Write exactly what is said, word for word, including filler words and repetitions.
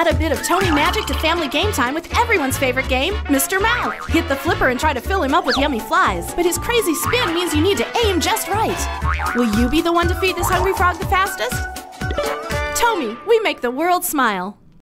Add a bit of Tony magic to family game time with everyone's favorite game, Mister Mouth. Hit the flipper and try to fill him up with yummy flies, but his crazy spin means you need to aim just right. Will you be the one to feed this hungry frog the fastest? Tomy, we make the world smile.